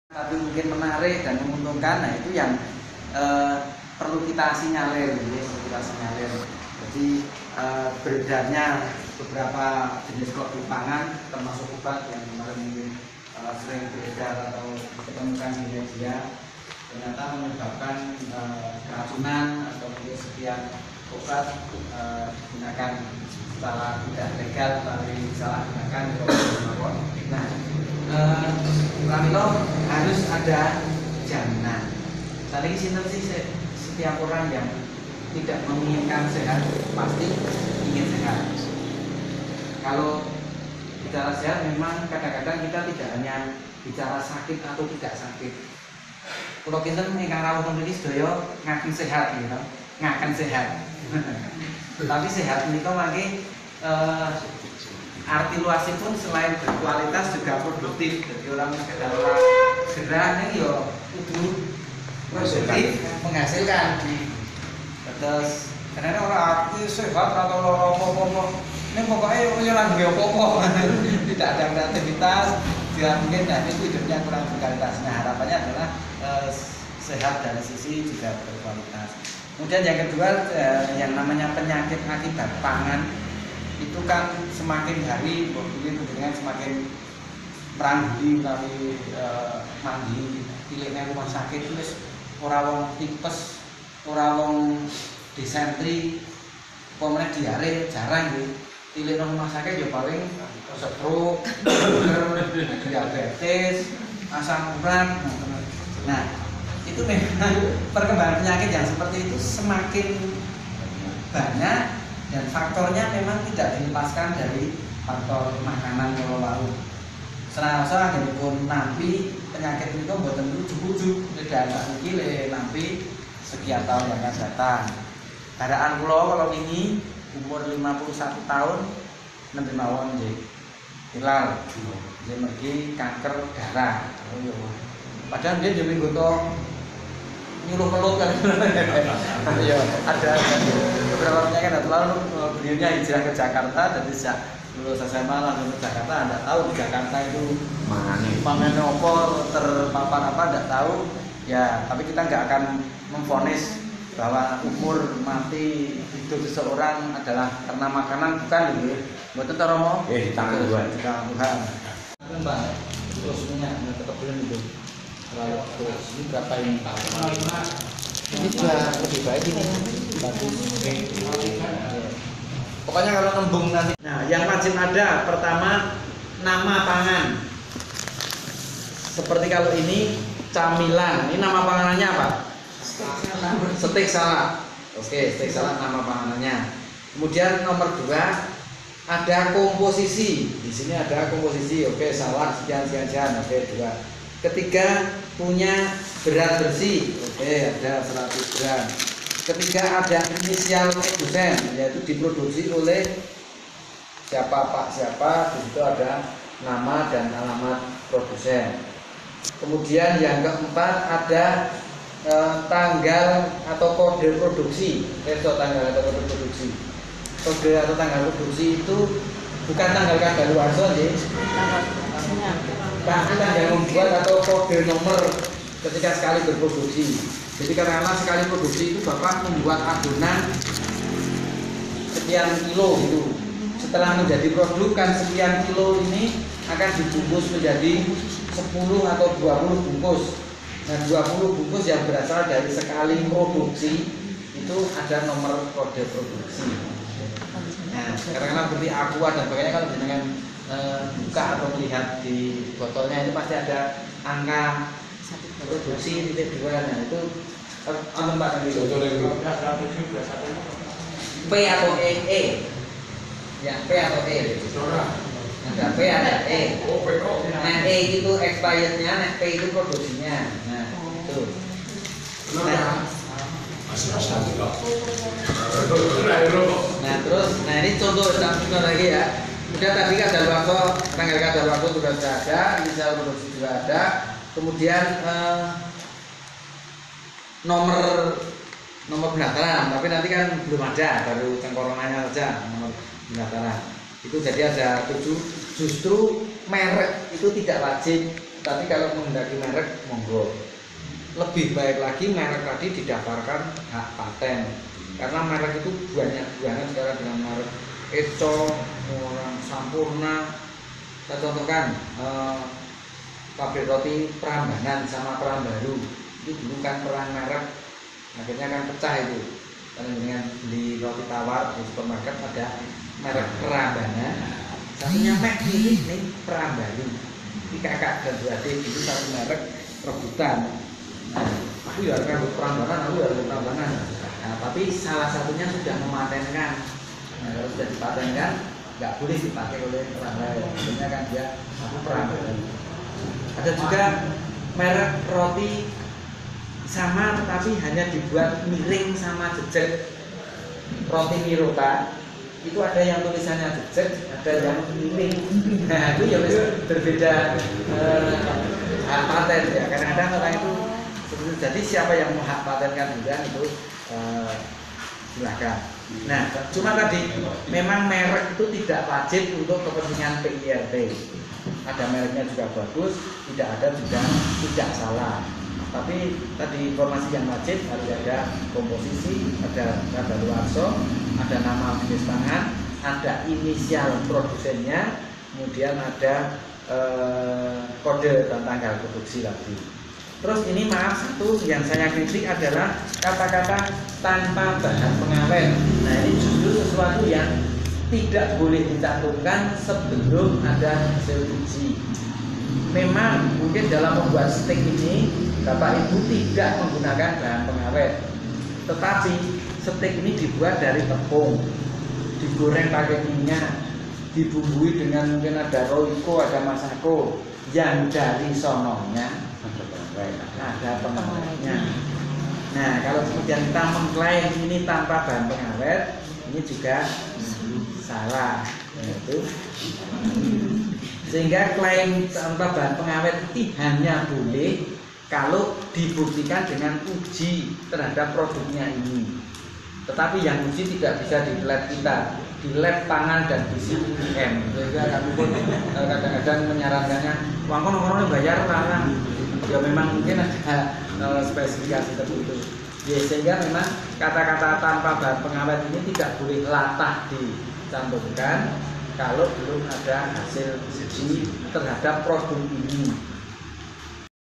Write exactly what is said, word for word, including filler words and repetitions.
tapi mungkin menarik dan menguntungkan. Nah itu yang eh, perlu kita sinyalir, gitu, perlu kita sinyalir. Jadi eh, beredarnya beberapa jenis produk pangan termasuk obat yang kemarin mungkin eh, sering beredar atau ditemukan di media ternyata menyebabkan eh, keracunan atau mungkin sekian obat eh, digunakan secara tidak legal tapi disalahgunakan. Nah, eh, Pramila harus ada jaminan. Saat ini sinten sih setiap orang yang tidak menginginkan sehat pasti ingin sehat. Kalau bicara sehat memang kadang-kadang kita tidak hanya bicara sakit atau tidak sakit. Kalau kita ingkang rawuh mriki sedaya ngaken sehat gitu, ngaken sehat. Tapi sehat menika mangke eh, arti luasipun selain berkualitas juga produktif. Jadi orang sekedar ora gerah ning yo kudu produktif menghasilkan. Terus karena orang aktif sehat atau lara apa-apa ini pokoknya punya lagi apa-apa tidak ada kreativitas tidak mungkin. Nah itu hidupnya kurang berkualitas. Nah harapannya adalah eh, sehat dari sisi juga berkualitas. Kemudian yang kedua eh, yang namanya penyakit akibat pangan itu kan semakin hari mungkin dengan semakin meranggi melalui eh, mandi pilihnya rumah sakit terus orang wong tipes, orang wong disentri, pemenang diare jarang gitu. Pilih rumah sakit ya paling stroke, diabetes, asam urat. Nah itu memang perkembangan penyakit yang seperti itu semakin banyak dan faktornya memang tidak dilepaskan dari faktor makanan kalau lalu. Serasa pun nampi penyakit itu mboten ujuk-ujuk tidak tak mikir nampi sekian tahun yang akan datang. Keadaan kula kalau ini umur lima puluh satu tahun nanti mawon nggih. Hilal. Nggih mergi kanker darah. Padahal dia jadi goto nyuruh peluk kan. Ya, ada beberapa penyakit atau lalu beliaunya hijrah ke Jakarta dan sejak lulus S M A langsung ke Jakarta. Anda tahu di Jakarta itu mana apa terpapar apa tidak tahu ya, tapi kita nggak akan memvonis bahwa umur mati hidup seseorang adalah karena makanan, bukan gitu. Buat itu romo eh di tangan Tuhan, di tangan Tuhan. Mbak terus minyak tetap belum itu terlalu terus ini berapa ini Pak? Ini juga lebih baik ini bagus. Pokoknya kalau nembung nanti. Nah, yang wajib ada pertama nama pangan. Seperti kalau ini camilan. Ini nama panganannya apa? Steak salad. Oke, steak salad nama panganannya. Kemudian nomor dua ada komposisi. Di sini ada komposisi. Oke, salad sekian sekian sekian. Oke, dua. Ketiga punya berat bersih. Oke, ada seratus gram. Ketiga ada inisial produsen, yaitu diproduksi oleh siapa Pak siapa, di situ ada nama dan alamat produsen. Kemudian yang keempat ada eh, tanggal atau kode produksi. Itu tanggal atau kode produksi. Kode atau tanggal produksi itu bukan tanggal kadaluarsa sih. Tapi tanggal membuat atau kode nomor ketika sekali berproduksi. Jadi karena sekali produksi itu Bapak membuat adonan sekian kilo gitu. Setelah menjadi produk kan sekian kilo ini akan dibungkus menjadi sepuluh atau dua puluh bungkus. Nah dua puluh bungkus yang berasal dari sekali produksi itu ada nomor kode produksi. Nah karena seperti aqua dan sebagainya kalau dengan e, buka atau melihat di botolnya itu pasti ada angka produksi titik dua. Nah itu apa Mbak tadi itu? P atau E? E ya P atau E? Ada P ada E. Nah E itu expirednya, nah P itu produksinya. Nah itu. Nah, nah terus, nah ini contoh contoh lagi ya. Kemudian tadi kadaluarsa, tanggal kadaluarsa sudah ada, inisial produksi juga ada. Kemudian eh, nomor nomor pendaftaran, tapi nanti kan belum ada, baru cengkorongannya saja nomor pendaftaran. Itu jadi ada tujuh. Justru merek itu tidak wajib Tapi kalau menghendaki merek, monggo. Lebih baik lagi merek tadi didaftarkan hak paten, karena merek itu banyak banget sekarang dengan merek Eco, orang Sampurna. Kita contohkan eh, pabrik roti Prambanan sama Prambaru itu dulu kan perang merek, akhirnya kan pecah itu. Karena dengan beli roti tawar di supermarket ada merek Prambanan, satunya Mek ini nih Prambaru. Ini kakak dan beradik itu satu merek rebutan. Nah, aku ya harus Prambanan, aku ya harus Prambanan. Nah, tapi salah satunya sudah mematenkan. Nah, kalau sudah dipatenkan, nggak boleh dipakai oleh orang lain. Sebenarnya kan dia aku Prambanan. Ada juga merek roti sama tetapi hanya dibuat miring sama jejak, roti Mirota itu ada yang tulisannya jejak, ada yang miring. Nah itu ya berbeda eh, hak paten ya. Kadang-kadang orang itu jadi siapa yang mau hak patenkan juga itu eh, silakan. Nah cuma tadi memang merek itu tidak wajib untuk kepentingan P I R T. Ada mereknya juga bagus, tidak ada juga tidak salah. Tapi tadi informasi yang wajib harus ada komposisi, ada kadaluarsa, ada nama jenis pangan, ada inisial produsennya, kemudian ada eh, kode dan tanggal produksi lagi. Terus ini maaf satu yang saya kritik adalah kata-kata tanpa bahan pengawet. Nah ini justru sesuatu yang tidak boleh dicantumkan sebelum ada hasil uji. Memang mungkin dalam membuat steak ini Bapak Ibu tidak menggunakan bahan pengawet, tetapi steak ini dibuat dari tepung, digoreng pakai minyak, dibumbui dengan mungkin ada roiko, ada masako, yang dari sononya ada pengawetnya. Nah kalau kemudian kita mengklaim ini tanpa bahan pengawet, ini juga salah, yaitu sehingga klaim tanpa bahan pengawet itu hanya boleh kalau dibuktikan dengan uji terhadap produknya ini. Tetapi yang uji tidak bisa di lab kita, di lab pangan dan gizi U I M. Sehingga kami pun kadang-kadang menyarankannya, uang kono-kono bayar lah. Ya memang mungkin ada uh, spesifikasi tertentu. Ya, sehingga memang kata-kata tanpa bahan pengawet ini tidak boleh latah dicantumkan kalau belum ada hasil uji terhadap produk ini.